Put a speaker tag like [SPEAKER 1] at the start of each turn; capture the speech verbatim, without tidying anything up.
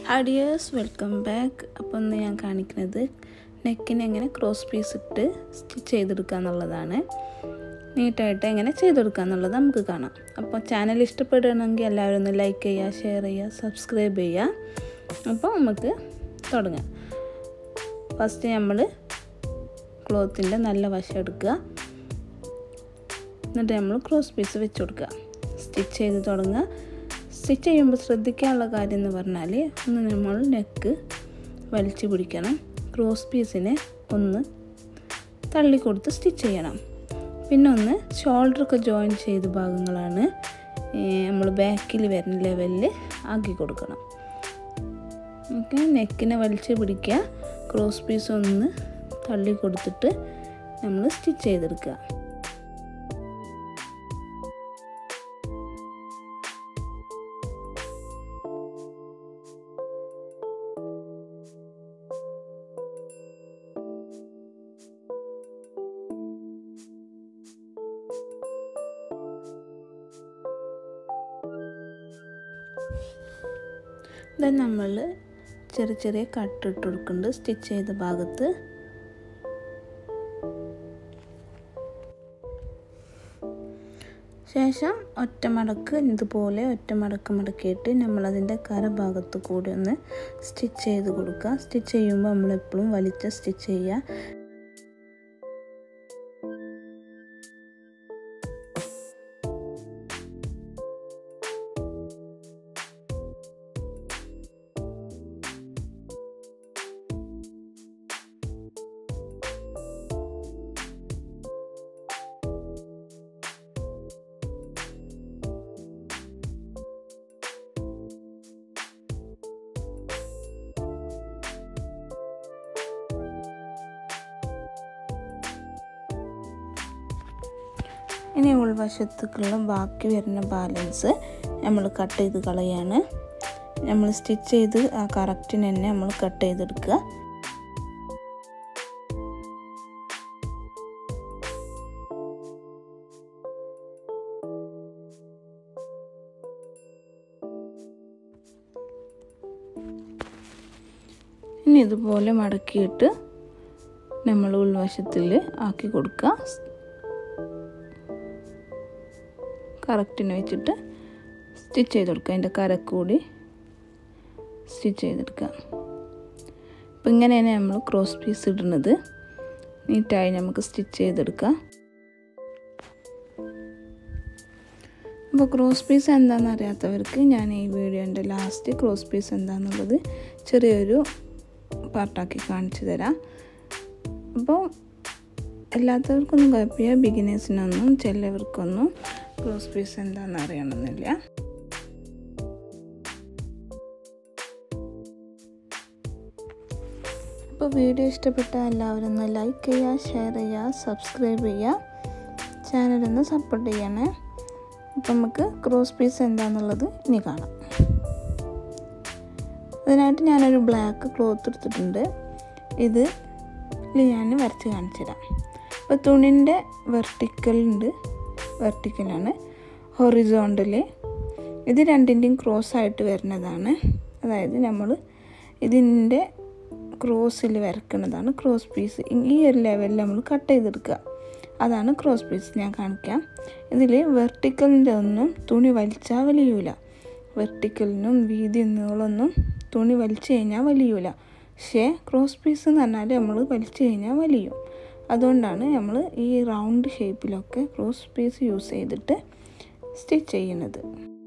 [SPEAKER 1] Hi dears, welcome back. അപ്പോൾ ഇന്ന് ഞാൻ കാണിക്കുന്നത് നെക്കിനെ എങ്ങനെ ക്രോസ് പീസ് ഇട്ട് സ്റ്റിച്ച് ചെയ്തെടുക്കുക എന്നുള്ളതാണ്. നീറ്റായിട്ട് എങ്ങനെ ചെയ്തെടുക്കുക എന്നുള്ളത് നമുക്ക് കാണാം. അപ്പോൾ ചാനൽ ഇഷ്ടപ്പെടുകയാണെങ്കിൽ എല്ലാവരും ഒന്ന് ലൈക്ക് ചെയ്യുക, ഷെയർ ചെയ്യുക, സബ്സ്ക്രൈബ് ചെയ്യുക. അപ്പോൾ നമുക്ക് തുടങ്ങാം. ഫസ്റ്റ് നമ്മൾ ക്ലോത്തിൻ്റെ നല്ല വശം എടുക്കുക, എന്നിട്ട് നമ്മൾ ക്രോസ് പീസ് വെച്ച് കൊടുക്കുക. സ്റ്റിച്ച് ചെയ്ത് തുടങ്ങുക. സ്റ്റിച്ച് ചെയ്യുമ്പോൾ ശ്രദ്ധിക്കാനുള്ള കാര്യം എന്ന് പറഞ്ഞാൽ ഒന്ന് നമ്മൾ നെക്ക് വലിച്ചു പിടിക്കണം, ക്രോസ് പീസിനെ ഒന്ന് തള്ളിക്കൊടുത്ത് സ്റ്റിച്ച് ചെയ്യണം. പിന്നെ ഒന്ന് ഷോൾഡറൊക്കെ ജോയിൻ ചെയ്ത ഭാഗങ്ങളാണ് നമ്മൾ ബാക്കിൽ വരുന്ന ലെവലിൽ ആക്കി കൊടുക്കണം. ഓക്കെ, നെക്കിനെ വലിച്ചു പിടിക്കുക, ക്രോസ് പീസ് ഒന്ന് തള്ളി കൊടുത്തിട്ട് നമ്മൾ സ്റ്റിച്ച് ചെയ്തെടുക്കുക. ദെൻ നമ്മൾ ചെറിയ ചെറിയ കട്ട് ഇട്ട് കൊടുക്കുന്നുണ്ട് സ്റ്റിച്ച് ചെയ്ത ഭാഗത്ത്. ശേഷം ഒറ്റ മടക്ക് ഇതുപോലെ ഒറ്റ മടക്ക് മടക്കിയിട്ട് നമ്മളതിൻ്റെ കര ഭാഗത്ത് കൂടി ഒന്ന് സ്റ്റിച്ച് ചെയ്ത് കൊടുക്കുക. സ്റ്റിച്ച് ചെയ്യുമ്പോൾ നമ്മളെപ്പോഴും വലിച്ച സ്റ്റിച്ച് ചെയ്യുക. ഇനി ഉൾവശത്തേക്കുള്ള ബാക്കി വരുന്ന ബാലൻസ് നമ്മൾ കട്ട് ചെയ്ത് കളയാണ്. നമ്മൾ സ്റ്റിച്ച് ചെയ്ത് ആ കറക്റ്റിന് തന്നെ നമ്മൾ കട്ട് ചെയ്തെടുക്കുക. ഇനി ഇതുപോലെ മടക്കിയിട്ട് നമ്മൾ ഉൾവശത്തിൽ ആക്കി കൊടുക്കുക. കറക്റ്റിന് വെച്ചിട്ട് സ്റ്റിച്ച് ചെയ്ത് കൊടുക്കുക. അതിൻ്റെ കരക്കൂടി സ്റ്റിച്ച് ചെയ്തെടുക്കുക. അപ്പോൾ ഇങ്ങനെയാണ് നമ്മൾ ക്രോസ് പീസ് ഇടുന്നത്. നീറ്റായി നമുക്ക് സ്റ്റിച്ച് ചെയ്തെടുക്കാം. അപ്പോൾ ക്രോസ് പീസ് എന്താണെന്ന് അറിയാത്തവർക്ക് ഞാൻ ഈ വീഡിയോൻ്റെ ലാസ്റ്റ് ക്രോസ് പീസ് എന്താണെന്നുള്ളത് ചെറിയൊരു പാർട്ടാക്കി കാണിച്ചു തരാം. അപ്പോൾ എല്ലാത്തവർക്കൊന്നും കുഴപ്പമില്ല, ബിഗിനേഴ്സിനൊന്നും ചിലവർക്കൊന്നും ക്രോസ് പീസ് എന്താണെന്ന് അറിയണമെന്നില്ല. അപ്പോൾ വീഡിയോ ഇഷ്ടപ്പെട്ട എല്ലാവരും ഒന്ന് ലൈക്ക് ചെയ്യുക, ഷെയർ ചെയ്യുക, സബ്സ്ക്രൈബ് ചെയ്യുക, ചാനലൊന്ന് സപ്പോർട്ട് ചെയ്യണേ. അപ്പം നമുക്ക് ക്രോസ് പീസ് എന്താണെന്നുള്ളത് ഇനി കാണാം. അതിനായിട്ട് ഞാനൊരു ബ്ലാക്ക് ക്ലോത്ത് എടുത്തിട്ടുണ്ട്. ഇത് ഞാൻ വരച്ച് കാണിച്ചു തരാം. അപ്പോൾ തുണിൻ്റെ വെർട്ടിക്കലുണ്ട്, വെർട്ടിക്കലാണ്, ഹൊറിസോണ്ടൽ ഇത് രണ്ടിൻ്റെയും ക്രോസ് ആയിട്ട് വരുന്നതാണ്. അതായത് നമ്മൾ ഇതിൻ്റെ ക്രോസിൽ വരക്കുന്നതാണ് ക്രോസ് പീസ്. ഈ ഒരു ലെവലിൽ നമ്മൾ കട്ട് ചെയ്തെടുക്കുക, അതാണ് ക്രോസ് പീസ്. ഞാൻ കാണിക്കാം. ഇതിൽ വെർട്ടിക്കലിൻ്റെ ഒന്നും തുണി വലിച്ചാൽ വലിയൂല, വെർട്ടിക്കലിനും വീതി നീളമൊന്നും തുണി വലിച്ചു കഴിഞ്ഞാൽ വലിയൂല. പക്ഷേ ക്രോസ് പീസ് എന്ന് പറഞ്ഞാൽ നമ്മൾ വലിച്ചു കഴിഞ്ഞാൽ വലിയും. അതുകൊണ്ടാണ് നമ്മൾ ഈ റൗണ്ട് ഷേപ്പിലൊക്കെ ക്രോസ് പീസ് യൂസ് ചെയ്തിട്ട് സ്റ്റിച്ച് ചെയ്യുന്നത്.